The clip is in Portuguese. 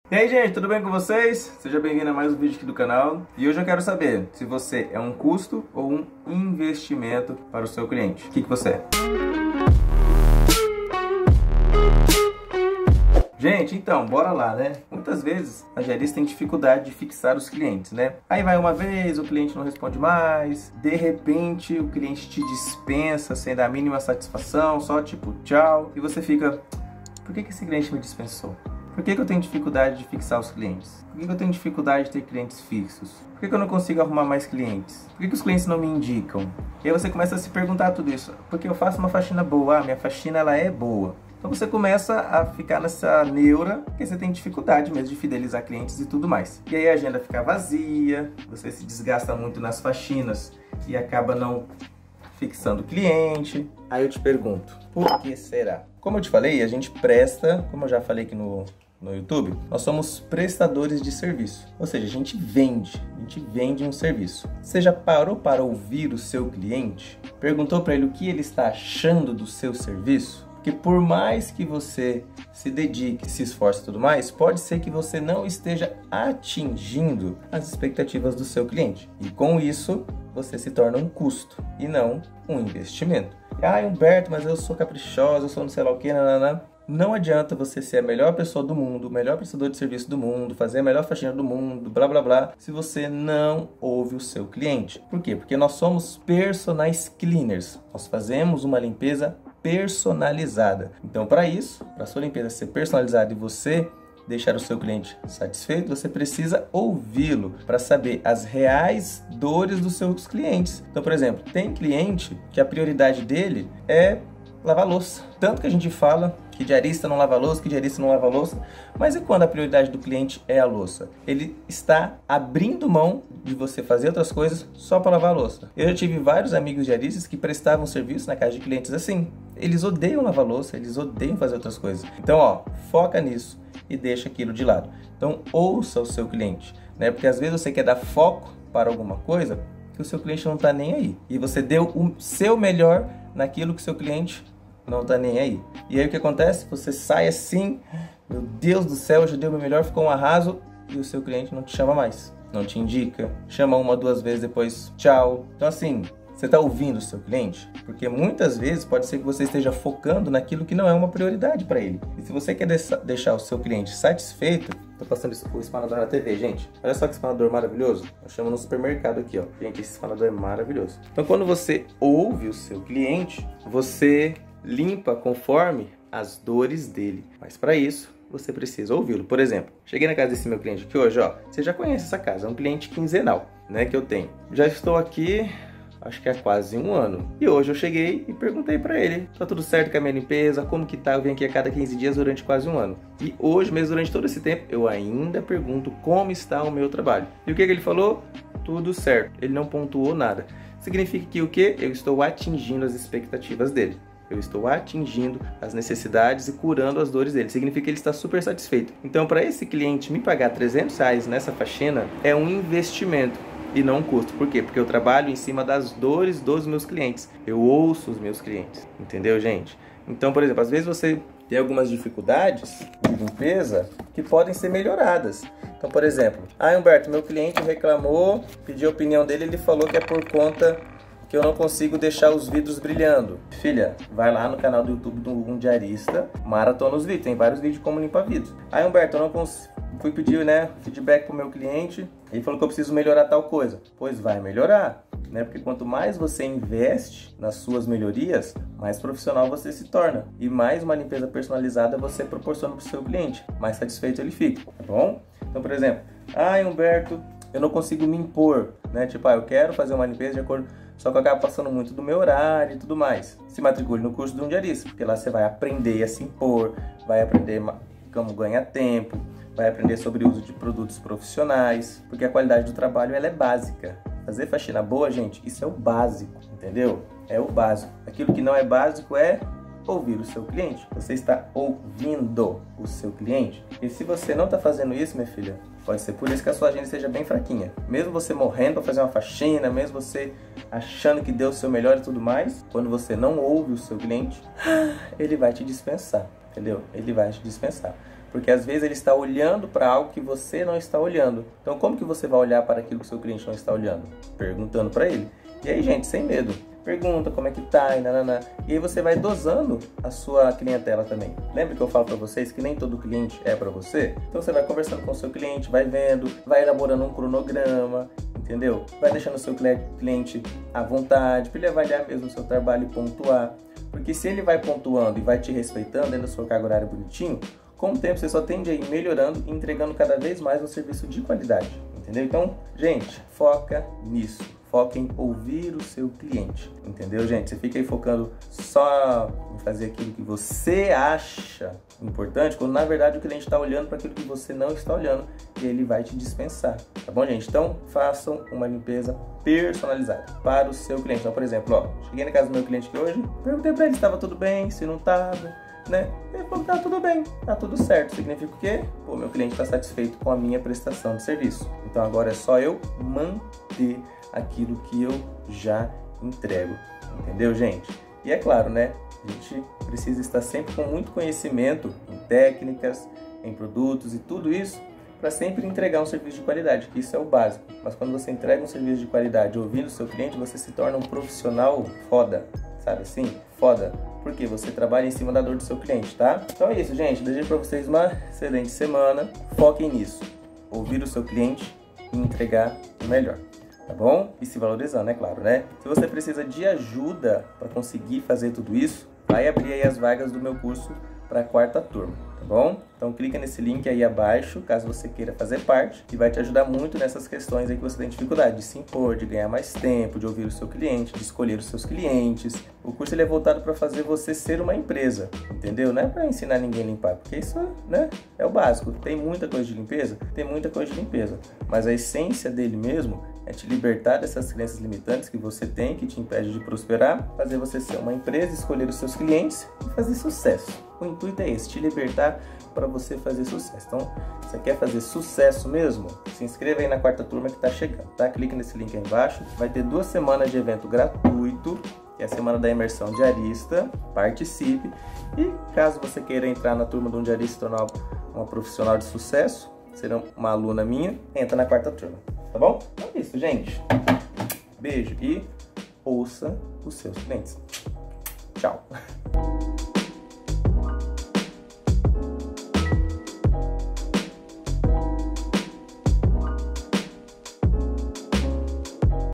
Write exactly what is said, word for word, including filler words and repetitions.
E aí, gente, tudo bem com vocês? Seja bem-vindo a mais um vídeo aqui do canal. E hoje eu quero saber se você é um custo ou um investimento para o seu cliente. O que, que você é? Gente, então, bora lá, né? Muitas vezes a diarista tem dificuldade de fixar os clientes, né? Aí vai uma vez, o cliente não responde mais, de repente o cliente te dispensa sem dar a mínima satisfação, só tipo tchau, e você fica, por que que esse cliente me dispensou? Por que que eu tenho dificuldade de fixar os clientes? Por que que eu tenho dificuldade de ter clientes fixos? Por que que eu não consigo arrumar mais clientes? Por que que os clientes não me indicam? E aí você começa a se perguntar tudo isso, porque eu faço uma faxina boa, a minha faxina ela é boa. Então você começa a ficar nessa neura, porque você tem dificuldade mesmo de fidelizar clientes e tudo mais. E aí a agenda fica vazia, você se desgasta muito nas faxinas e acaba não fixando o cliente. Aí eu te pergunto, por que será? Como eu te falei, a gente presta, como eu já falei aqui no, no YouTube, nós somos prestadores de serviço. Ou seja, a gente vende, a gente vende um serviço. Você já parou para ouvir o seu cliente? Perguntou para ele o que ele está achando do seu serviço? Porque por mais que você se dedique, se esforce e tudo mais, pode ser que você não esteja atingindo as expectativas do seu cliente. E com isso, você se torna um custo e não um investimento. Ah, Humberto, mas eu sou caprichoso, eu sou não sei lá o que, nanana. Não adianta você ser a melhor pessoa do mundo, o melhor prestador de serviço do mundo, fazer a melhor faxina do mundo, blá blá blá, se você não ouve o seu cliente. Por quê? Porque nós somos personal cleaners. Nós fazemos uma limpeza personalizada. Então, para isso, para a sua limpeza ser personalizada e você deixar o seu cliente satisfeito, você precisa ouvi-lo para saber as reais dores dos seus clientes. Então, por exemplo, tem cliente que a prioridade dele é lavar louça. Tanto que a gente fala que diarista não lava louça, que diarista não lava louça, mas e quando a prioridade do cliente é a louça? Ele está abrindo mão de você fazer outras coisas só para lavar a louça. Eu já tive vários amigos diaristas que prestavam serviço na casa de clientes assim. Eles odeiam lavar louça, eles odeiam fazer outras coisas. Então, ó, foca nisso e deixa aquilo de lado. Então, ouça o seu cliente, né? Porque às vezes você quer dar foco para alguma coisa que o seu cliente não está nem aí. E você deu o seu melhor naquilo que o seu cliente não tá nem aí. E aí o que acontece? Você sai assim, meu Deus do céu, eu já dei o meu melhor, ficou um arraso, e o seu cliente não te chama mais, não te indica, chama uma, duas vezes, depois tchau. Então assim, você tá ouvindo o seu cliente? Porque muitas vezes pode ser que você esteja focando naquilo que não é uma prioridade para ele. E se você quer deixar o seu cliente satisfeito, tô passando o espanador na T V, gente. Olha só que espanador maravilhoso. Eu chamo no supermercado aqui, ó. Gente, esse espanador é maravilhoso. Então quando você ouve o seu cliente, você limpa conforme as dores dele. Mas para isso, você precisa ouvi-lo. Por exemplo, cheguei na casa desse meu cliente aqui hoje, ó. Você já conhece essa casa, é um cliente quinzenal, né, que eu tenho. Já estou aqui, acho que há quase um ano. E hoje eu cheguei e perguntei para ele, tá tudo certo com a minha limpeza? Como que tá? Eu venho aqui a cada quinze dias durante quase um ano. E hoje mesmo, durante todo esse tempo, eu ainda pergunto como está o meu trabalho. E o que que ele falou? Tudo certo. Ele não pontuou nada. Significa que o quê? Eu estou atingindo as expectativas dele. Eu estou atingindo as necessidades e curando as dores dele. Significa que ele está super satisfeito. Então, para esse cliente me pagar trezentos reais nessa faxina, é um investimento e não um custo. Por quê? Porque eu trabalho em cima das dores dos meus clientes. Eu ouço os meus clientes. Entendeu, gente? Então, por exemplo, às vezes você tem algumas dificuldades de limpeza que podem ser melhoradas. Então, por exemplo, ah, Humberto, meu cliente reclamou, pediu a opinião dele, ele falou que é por conta que eu não consigo deixar os vidros brilhando. Filha, vai lá no canal do YouTube do Um Diarista, maratona os vídeos, tem vários vídeos como limpar vidros. Aí, Humberto, eu não consigo, fui pedir, né, feedback pro meu cliente, ele falou que eu preciso melhorar tal coisa. Pois vai melhorar, né? Porque quanto mais você investe nas suas melhorias, mais profissional você se torna. E mais uma limpeza personalizada você proporciona pro seu cliente, mais satisfeito ele fica, tá bom? Então, por exemplo, ah, Humberto, eu não consigo me impor, né? Tipo, ah, eu quero fazer uma limpeza de acordo, só que eu acabo passando muito do meu horário e tudo mais. Se matricule no curso de um diarista, porque lá você vai aprender a se impor, vai aprender como ganhar tempo, vai aprender sobre o uso de produtos profissionais, porque a qualidade do trabalho ela é básica. Fazer faxina boa, gente, isso é o básico, entendeu? É o básico. Aquilo que não é básico é ouvir o seu cliente. Você está ouvindo o seu cliente. E se você não está fazendo isso, minha filha, pode ser por isso que a sua agenda seja bem fraquinha. Mesmo você morrendo para fazer uma faxina, mesmo você achando que deu o seu melhor e tudo mais, quando você não ouve o seu cliente, ele vai te dispensar, entendeu? Ele vai te dispensar. Porque às vezes ele está olhando para algo que você não está olhando. Então como que você vai olhar para aquilo que o seu cliente não está olhando? Perguntando para ele. E aí, gente, sem medo. Pergunta como é que tá e nananã. E aí você vai dosando a sua clientela também. Lembra que eu falo para vocês que nem todo cliente é para você? Então você vai conversando com o seu cliente, vai vendo, vai elaborando um cronograma, entendeu? Vai deixando o seu cliente à vontade, para ele avaliar mesmo o seu trabalho e pontuar. Porque se ele vai pontuando e vai te respeitando dentro do seu carga horária bonitinho, com o tempo você só tende a ir melhorando e entregando cada vez mais um serviço de qualidade, entendeu? Então, gente, foca nisso. Foca em ouvir o seu cliente, entendeu, gente? Você fica aí focando só em fazer aquilo que você acha importante, quando na verdade o cliente está olhando para aquilo que você não está olhando e ele vai te dispensar, tá bom, gente? Então, façam uma limpeza personalizada para o seu cliente. Então, por exemplo, ó, cheguei na casa do meu cliente aqui hoje, perguntei para ele se estava tudo bem, se não estava, né? Ele falou que tá tudo bem, tá tudo certo. Significa o quê? Pô, meu cliente está satisfeito com a minha prestação de serviço. Então, agora é só eu manter aquilo que eu já entrego, entendeu, gente? E é claro, né, a gente precisa estar sempre com muito conhecimento em técnicas, em produtos e tudo isso para sempre entregar um serviço de qualidade, que isso é o básico. Mas quando você entrega um serviço de qualidade ouvindo o seu cliente, você se torna um profissional foda, sabe assim? Foda, porque você trabalha em cima da dor do seu cliente, tá? Então é isso, gente, desejo para vocês uma excelente semana, foquem nisso, ouvir o seu cliente e entregar o melhor. Tá bom? E se valorizando, é claro, né? Se você precisa de ajuda para conseguir fazer tudo isso, vai abrir aí as vagas do meu curso para a quarta turma, tá bom? Então clica nesse link aí abaixo, caso você queira fazer parte, que vai te ajudar muito nessas questões aí que você tem dificuldade de se impor, de ganhar mais tempo, de ouvir o seu cliente, de escolher os seus clientes. O curso ele é voltado para fazer você ser uma empresa, entendeu? Não é para ensinar ninguém a limpar, porque isso, né, é o básico. Tem muita coisa de limpeza? Tem muita coisa de limpeza, mas a essência dele mesmo é te libertar dessas crenças limitantes que você tem, que te impede de prosperar, fazer você ser uma empresa, escolher os seus clientes e fazer sucesso. O intuito é esse, te libertar para você fazer sucesso. Então, você quer fazer sucesso mesmo? Se inscreva aí na quarta turma que está chegando, tá? Clica nesse link aí embaixo. Vai ter duas semanas de evento gratuito, que é a semana da imersão diarista. Participe. E caso você queira entrar na turma do diarista e tornar uma profissional de sucesso, ser uma aluna minha, entra na quarta turma, tá bom? Então é isso, gente. Beijo e ouça os seus clientes. Tchau.